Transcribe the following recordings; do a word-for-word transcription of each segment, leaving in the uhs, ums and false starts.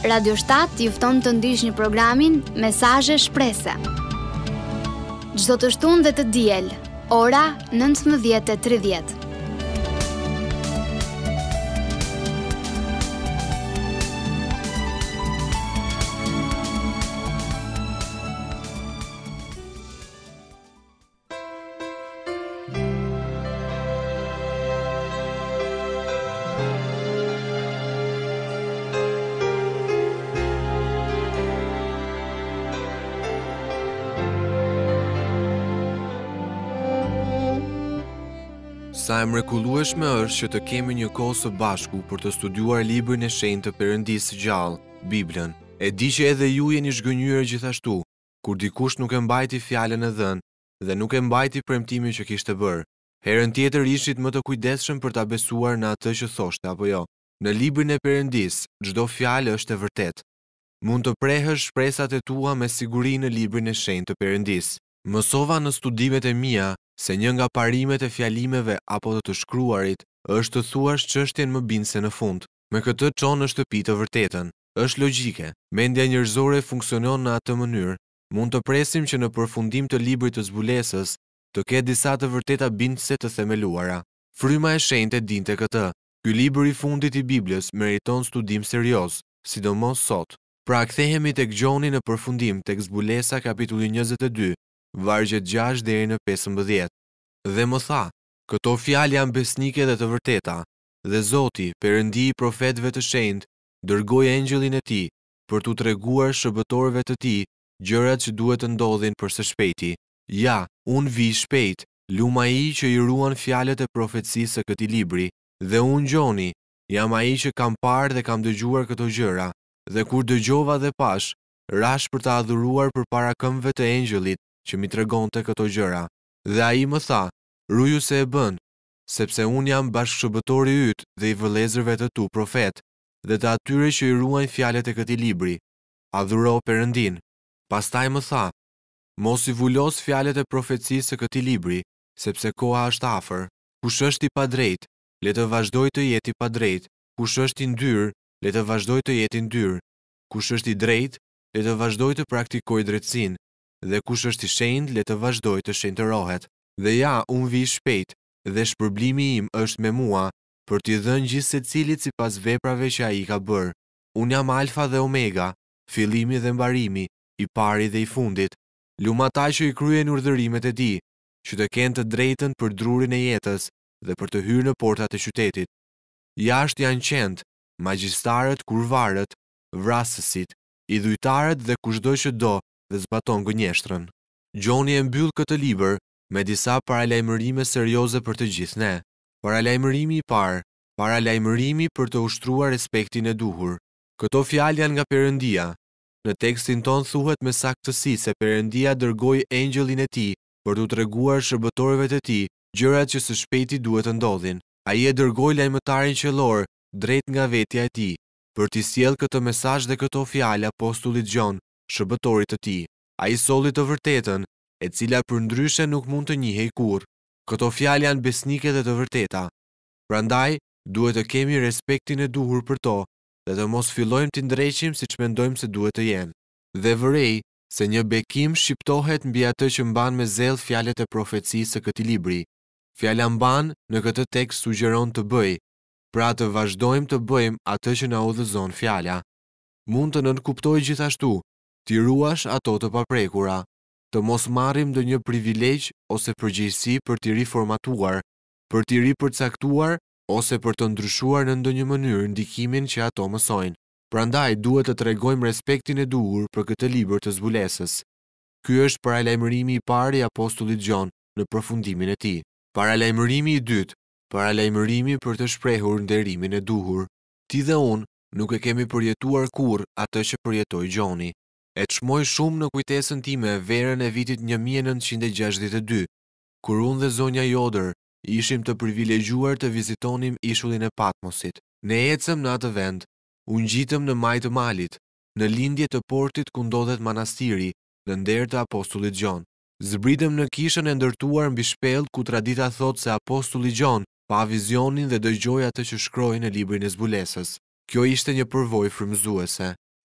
Radio shtat ju fton të ndiqni programin Mesazhe Shprese. Çdo të shtunë dhe të diel, ora nëntëmbëdhjetë e tridhjetë. Sa e mrekullueshme është që të kemi një kohë së bashku për të studiuar librin e shenjtë të Perëndisë së gjallë, Biblën. E di që edhe ju jeni zhgënjur gjithashtu, kur dikush nuk e mbajti fjalën e dhënë dhe nuk e mbajti premtimin që kishte bërë. Herën tjetër ishit më të kujdesshëm për ta besuar në atë që thoshte apo jo. Në librin e Perëndisë, çdo fjalë është e vërtetë. Mund të prehësh shpresat e tua me siguri në librin e shenjtë të Perëndisë. Mësova në studimet e mia se një nga parimet e fjalimeve apo të të shkruarit është të thuash çështjen më bindëse në fund. Me këtë çon në shtëpi të vërtetën. Është logjike. Mendja njerëzore funksionon në atë mënyrë. Mund të presim që në përfundim të librit të zbulesës të ketë disa të vërteta bindëse të themeluara. Fryma e shenjtë e dinte këtë. Ky libër i fundit i Biblës meriton studim serioz, sidomos sot. Pra kthehemi tek Gjoni në përfundim tek zbulesa kapitulli njëzet e dy. Vargjet gjashtë deri në pesëmbëdhjetë. Dhe më tha, këto fjalë janë besnike dhe të vërteta, dhe Zoti, Perëndi i profetëve të shenjtë, dërgoi engjëllin e tij për t'u treguar shërbëtorëve të tij gjërat që duhet të ndodhin për së shpejti. Ja, unë vi shpejt, lum ai që i ruan fjalët e profecisë së këtij libri, dhe unë Gjoni, jam ai që kam parë dhe kam dëgjuar këto gjëra, dhe kur dëgjova dhe pash, rash për ta adhuruar përpara këmbëve të engjëllit që mi tregonte këto gjëra. Dhe ai më tha, ruju se e bën, sepse unë jam bashkëshërbëtori yt dhe i vëllezërve të tu profet, dhe të atyre që i ruajnë fjalët e këtij libri. Adhuro Perëndin. Pastaj më tha, mos i vulos fjalët e profecisë së këtij libri, sepse koha është afër. Kush është i padrejt, le të vazhdojë të jetë i padrejt. Kush është i ndyr, le të vazhdojë të jetë i ndyr. Kush është i drejt, le të vazhdojë të praktikojë drejtsinë. Dhe kush është i shenjtë, le të vazhdojë të shenjtërohet. Dhe ja, unë vi shpejt, dhe shpërblimi im është me mua, për t'i dhënë gjithë secilit sipas veprave që ai ka bërë. Unë jam Alfa dhe Omega, fillimi dhe mbarimi, i pari dhe i fundit. Lum ata që i kryen urdhërimet e tij, që të kenë të drejtën për drurin e jetës dhe për të hyrë në portat e qytetit. Jashtë janë qend, magjistarët, kurvarët, vrasësit, idhujtarët dhe kushdo që do dhe zbaton gënjeshtrën. Gjoni e mbyll këtë libër me disa paralajmërime serioze për të gjithë ne. Paralajmërimi i parë, paralajmërimi për të ushtruar respektin e duhur. Këto fjalë janë nga Perëndia. Në tekstin ton thuhet me saktësi se Perëndia dërgoi engjëllin e tij për t'u treguar shërbëtorëve të tij gjërat që së shpejti duhet të ndodhin. Ai e dërgoi lajmëtarin qellor drejt nga vetja e tij për t'i sjellë këtë mesazh dhe këto fjalë apostullit Gjon, shërbëtorit të tij. Ai solli të vërtetën, e cila përndryshe nuk mund të njihej kurrë. Këto fjalë janë besnike dhe të vërteta. Prandaj, duhet të kemi respektin e duhur për to, dhe të mos fillojmë t'i ndreqim siç mendojmë se duhet të jenë. Dhe vërej se një bekim shqiptohet mbi atë që mban me zell fjalët e profecisë së këtij libri. Fjala mban në këtë tekst sugjeron të bëj, pra të vazhdojmë të bëjmë atë që na udhëzon fjala. Mund të nënkuptojë gjithashtu t'i ruash ato të paprekura, të mos marrim ndonjë privilegj ose përgjegjësi për t'i riformatuar, për t'i ripërcaktuar ose për të ndryshuar në ndonjë mënyrë ndikimin që ato mësojnë. Prandaj duhet të tregojmë respektin e duhur për këtë libër të zbulesës. Ky është paralajmërimi i parë i apostullit Gjon në përfundimin e tij. Paralajmërimi i dytë, paralajmërimi për të shprehur nderimin e duhur. Ti dhe unë nuk e kemi përjetuar kurrë atë që përjetoi Gjoni. E çmoj shumë në kujtesën time verën e vitit një mijë e nëntëqind e gjashtëdhjetë e dy, kur unë dhe zonja Joder ishim të privilegjuar të vizitonim ishullin e Patmosit. Ne ecëm në atë vend, u ngjitëm në maj të malit, në lindje të portit ku ndodhet manastiri, në nder të apostullit Gjon. Zbritëm në kishën e ndërtuar mbi shpellë ku tradita thot se apostulli Gjon pa vizionin dhe dëgjoi atë që shkroi në librin e zbulesës. Kjo ishte një përvojë frymëzuese.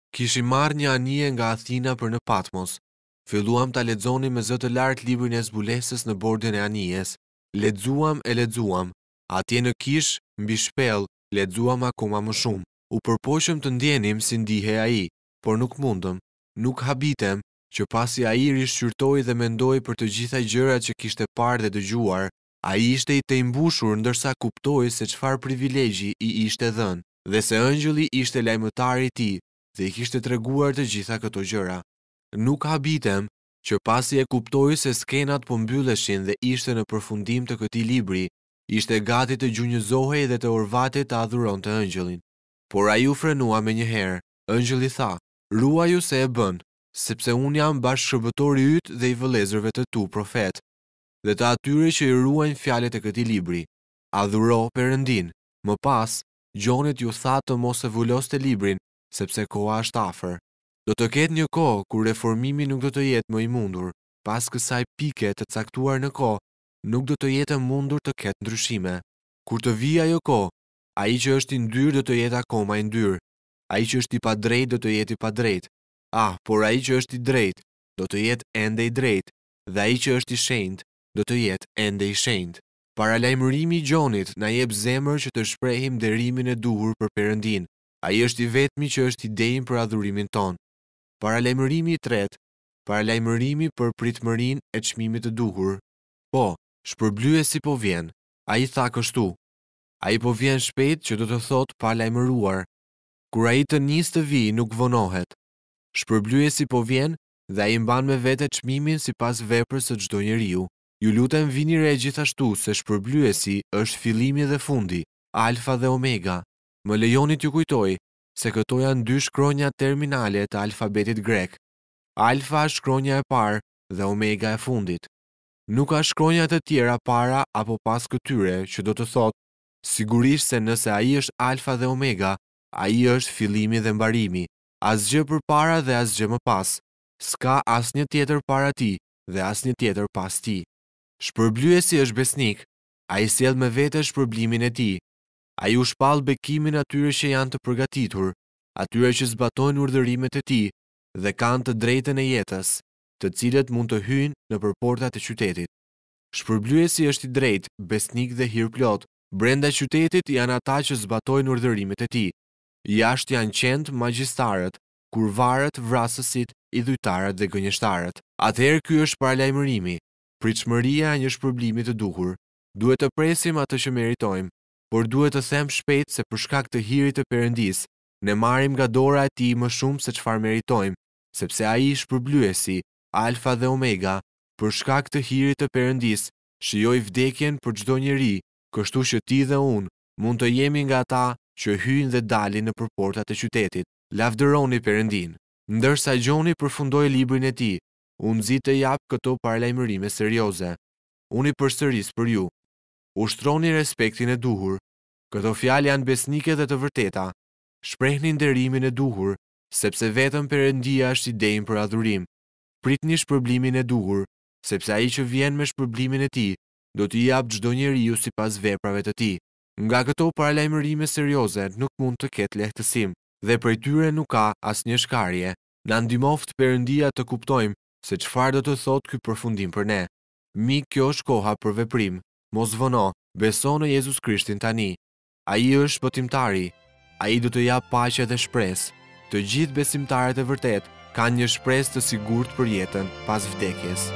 Kishim marrë një anije nga Athina për në Patmos. Filluam ta lexonim me zë të lartë librin e zbulesës në bordin e anijes. Lexuam e lexuam. Atje në kish, mbi shpellë, lexuam akoma më shumë. U përpoqëm të ndjenim si ndihej ai, por nuk mundëm. Nuk habitem që pasi ai rishqyrtoi dhe mendoi për të gjitha gjërat që kishte parë dhe dëgjuar, ai ishte i tejmbushur ndërsa kuptoi se çfarë privilegji i ishte dhënë, dhe se ëngjëlli ishte lajmëtari i tij dhe i kishte treguar të gjitha këto gjëra. Nuk habitem që pasi e kuptoi se skenat po mbylleshin dhe ishte në përfundim të këtij libri, ishte gati të gjunjëzohej dhe të orvatej të adhuronte ëngjëllin. Por ai u frenua me një herë. Ëngjëlli tha: "Ruaju se e bën, sepse unë jam bashkëshërbëtori yt dhe i vëllezërve të tu profet, dhe të atyre që i ruajnë fjalët e këtij libri. Adhuro Perëndin." Më pas, Gjonit ju tha të mos e vuloste librin, sepse koha është afër. Do të ketë një kohë kur reformimi nuk do të jetë më i mundur. Pas kësaj pike të caktuar në kohë, nuk do të jetë mundur të ketë ndryshime. Kur të vijë ajo kohë, ai që është i ndyrë do të jetë akoma i ndyrë. Ai që është i padrejtë do të jetë i padrejtë. Ah, por ai që është i drejtë do të jetë ende i drejtë, dhe ai që është i shenjtë do të jetë ende i shenjtë. Paralajmërimi i Gjonit na jep zemër që të shprehim derimin e duhur për Perëndin. Ai është i vetmi që është i denjë për adhurimin ton. Paralajmërimi i tretë, paralajmërimi për pritmërinë e çmimit të duhur. Po, shpërblyesi po vjen. Ai tha kështu: "Ai po vjen shpejt që do të thotë pa lajmëruar. Kur ai të nisë të vijë, nuk vonohet. Shpërblyesi po vjen dhe ai mban me vete çmimin sipas veprës së çdo njeriu. Ju lutem vini re gjithashtu se shpërblyesi është fillimi dhe fundi, Alfa dhe Omega." Më lejoni t'ju kujtoj se këto janë dy shkronja terminale të alfabetit grek. Alfa është shkronja e parë dhe Omega e fundit. Nuk ka shkronja të tjera para apo pas këtyre, që do të thotë sigurisht se nëse ai është Alfa dhe Omega, ai është fillimi dhe mbarimi, asgjë përpara dhe asgjë më pas. S'ka asnjë tjetër para tij dhe asnjë tjetër pas tij. Shpërblyesi është besnik. Ai sjell me vete shpërblimin e tij. Ai u shpall bekimin atyre që janë të përgatitur, atyre që zbatojnë urdhërimet e tij dhe kanë të drejtën e jetës, të cilët mund të hyjnë nëpër portat e qytetit. Shpërblyesi është i drejtë, besnik dhe hirplot. Brenda qytetit janë ata që zbatojnë urdhërimet e tij. Jashtë janë qend magjistarët, kurvarët, vrasësit, idhujtarët dhe gënjeshtarët. Atëherë ky është paralajmërimi. Pritshmëria e një shpërblimi të duhur. Duhet të presim atë që meritojmë, por duhet të them shpejt se për shkak të hirit të Perëndis, ne marrim nga dora e tij më shumë se çfarë meritojmë, sepse ai shpërblyesi, Alfa dhe Omega, për shkak të hirit të Perëndis, shijoi vdekjen për çdo njeri, kështu që ti dhe unë mund të jemi nga ata që hyjnë dhe dalin nëpër portat e qytetit. Lavdëroni Perëndin. Ndërsa Gjoni përfundoi librin e tij, u nxit të jap këto paralajmërime serioze. Unë i përsëris për ju: ushtroni respektin e duhur. Këto fjalë janë besnike dhe të vërteta. Shprehni nderimin e duhur, sepse vetëm Perëndia është i denjë për adhurim. Pritni shpërblimin e duhur, sepse ai që vjen me shpërblimin e tij do t'i jap çdo njeriu sipas veprave të tij. Nga këto paralajmërime serioze nuk mund të ketë lehtësim, dhe prej tyre nuk ka asnjë shkarje. Na ndihmoft Perëndia të kuptojmë se çfarë do të thotë ky përfundim për ne. Mik, kjo është koha për veprim. Mos vono, beso në Jezus Krishtin tani. Ai është shpëtimtari. Ai do të jap paqe dhe shpresë. Të gjithë besimtarët e vërtet kanë një shpresë të sigurt për jetën pas vdekjes.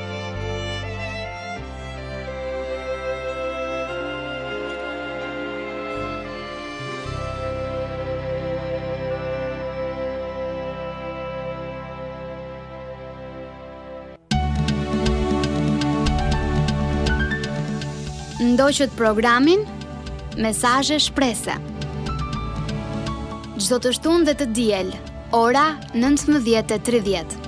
Ndoqët programin Mesazhe Shprese. Çdo të shtunë dhe të diel, ora nëntëmbëdhjetë e tridhjetë.